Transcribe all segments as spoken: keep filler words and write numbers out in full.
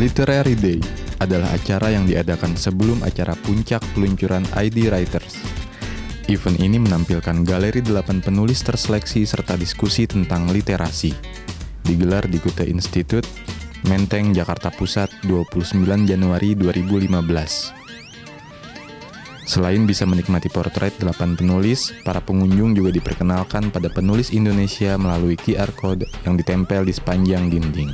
Literary Day adalah acara yang diadakan sebelum acara puncak peluncuran I D Writers. Event ini menampilkan galeri delapan penulis terseleksi serta diskusi tentang literasi. Digelar di Goethe Institute, Menteng, Jakarta Pusat, dua puluh sembilan Januari dua ribu lima belas. Selain bisa menikmati portret delapan penulis, para pengunjung juga diperkenalkan pada penulis Indonesia melalui Q R Code yang ditempel di sepanjang dinding.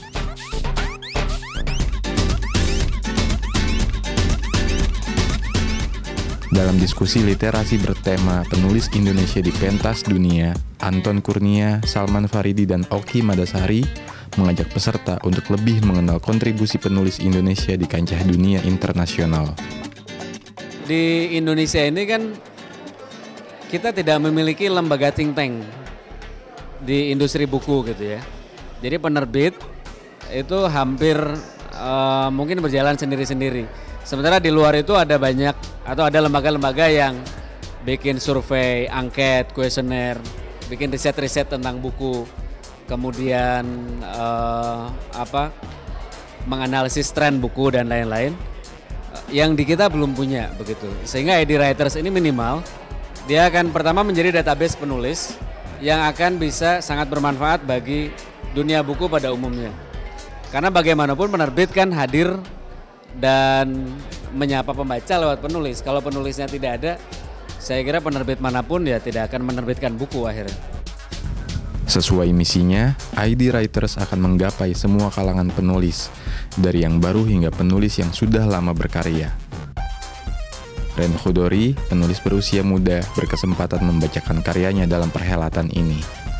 Dalam diskusi literasi bertema penulis Indonesia di pentas dunia, Anton Kurnia, Salman Faridi, dan Oki Madasari mengajak peserta untuk lebih mengenal kontribusi penulis Indonesia di kancah dunia internasional. Di Indonesia ini kan kita tidak memiliki lembaga think tank di industri buku gitu ya. Jadi penerbit itu hampir uh, mungkin berjalan sendiri-sendiri. Sementara di luar itu ada banyak atau ada lembaga-lembaga yang bikin survei, angket, kuesioner, bikin riset-riset tentang buku, kemudian uh, apa menganalisis tren buku dan lain-lain. Yang di kita belum punya begitu. Sehingga I D Writers ini minimal dia akan pertama menjadi database penulis yang akan bisa sangat bermanfaat bagi dunia buku pada umumnya. Karena bagaimanapun penerbit kan hadir dan menyapa pembaca lewat penulis. Kalau penulisnya tidak ada, saya kira penerbit manapun ya tidak akan menerbitkan buku akhirnya. Sesuai misinya, I D Writers akan menggapai semua kalangan penulis, dari yang baru hingga penulis yang sudah lama berkarya. Ren Khudori, penulis berusia muda, berkesempatan membacakan karyanya dalam perhelatan ini.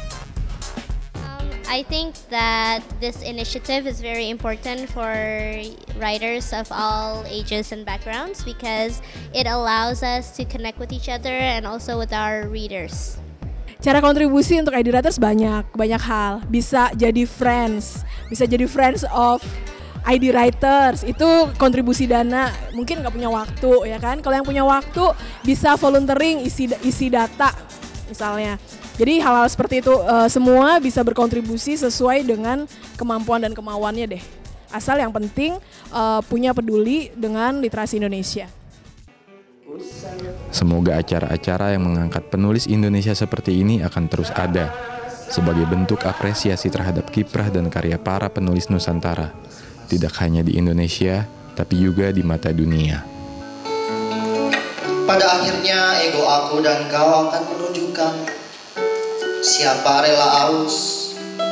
I think that this initiative is very important for writers of all ages and backgrounds because it allows us to connect with each other and also with our readers. Cara kontribusi untuk I D Writers banyak, banyak hal. Bisa jadi friends, bisa jadi friends of I D Writers, itu kontribusi dana, mungkin nggak punya waktu ya kan. Kalau yang punya waktu bisa volunteering, isi isi data misalnya. Jadi hal-hal seperti itu uh, semua bisa berkontribusi sesuai dengan kemampuan dan kemauannya deh. Asal yang penting uh, punya peduli dengan literasi Indonesia. Semoga acara-acara yang mengangkat penulis Indonesia seperti ini akan terus ada sebagai bentuk apresiasi terhadap kiprah dan karya para penulis Nusantara, tidak hanya di Indonesia, tapi juga di mata dunia. Pada akhirnya ego aku dan kau akan menunjukkan siapa rela aus,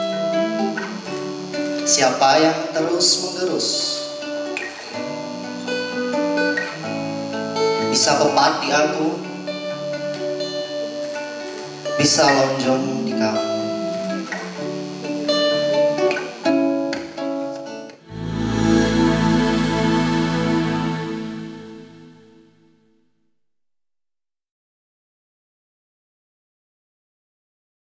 siapa yang terus menggerus. Bisa pepati aku, bisa lonjong di kau.